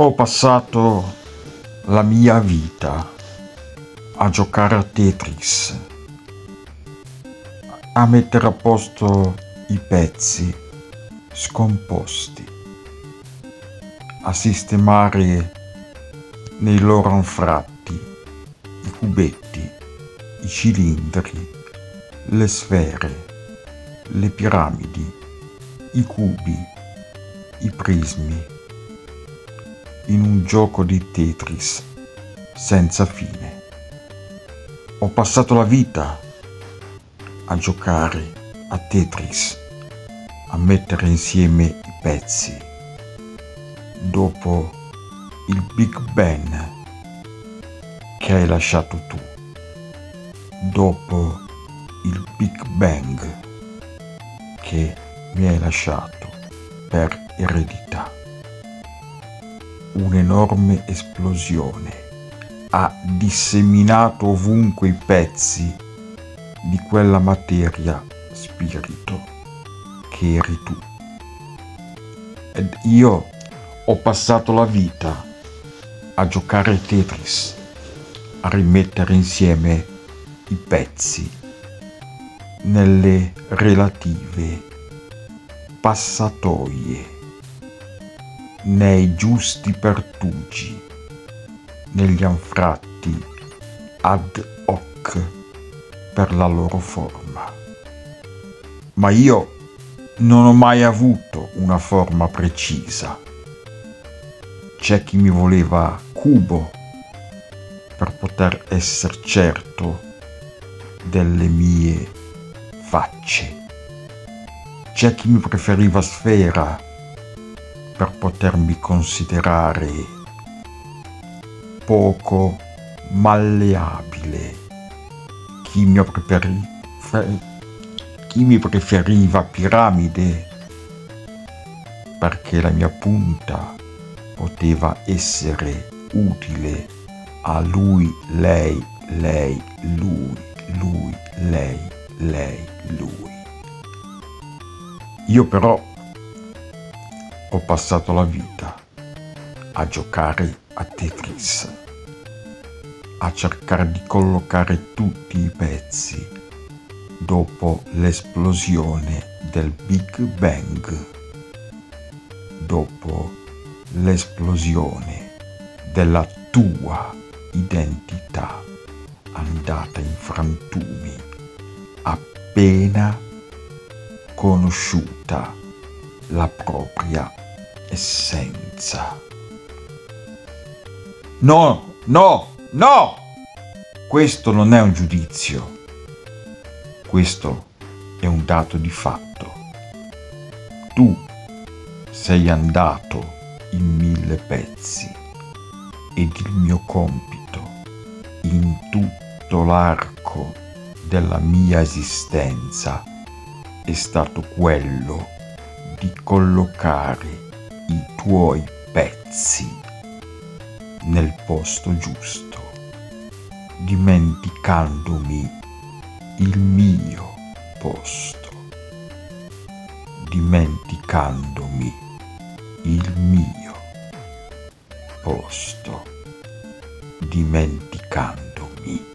Ho passato la mia vita a giocare a Tetris, a mettere a posto i pezzi scomposti, a sistemare nei loro anfratti i cubetti, i cilindri, le sfere, le piramidi, i cubi, i prismi, in un gioco di Tetris senza fine. Ho passato la vita a giocare a Tetris, a mettere insieme i pezzi. Dopo il Big Bang che hai lasciato tu, dopo il Big Bang che mi hai lasciato per eredità. Un'enorme esplosione ha disseminato ovunque i pezzi di quella materia spirito che eri tu. Ed io ho passato la vita a giocare a Tetris, a rimettere insieme i pezzi nelle relative passatoie, nei giusti pertugi, negli anfratti ad hoc per la loro forma. Ma io non ho mai avuto una forma precisa. C'è chi mi voleva cubo per poter essere certo delle mie facce. C'è chi mi preferiva sfera per potermi considerare poco malleabile. Chi mi preferiva piramide perché la mia punta poteva essere utile a lui, lei, lui, lei, lui. Io però ho passato la vita a giocare a Tetris, a cercare di collocare tutti i pezzi dopo l'esplosione del Big Bang, dopo l'esplosione della tua identità andata in frantumi, appena conosciuta la propria essenza. No! Questo non è un giudizio. Questo è un dato di fatto. Tu sei andato in 1000 pezzi ed il mio compito in tutto l'arco della mia esistenza è stato quello di collocare i tuoi pezzi nel posto giusto, dimenticandomi il mio posto, dimenticandomi il mio posto, dimenticandomi